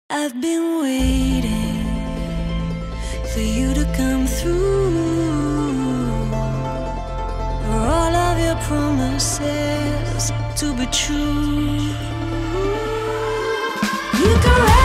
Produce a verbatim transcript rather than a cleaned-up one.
I've been waiting for you to come through, for all of your promises to be true. You can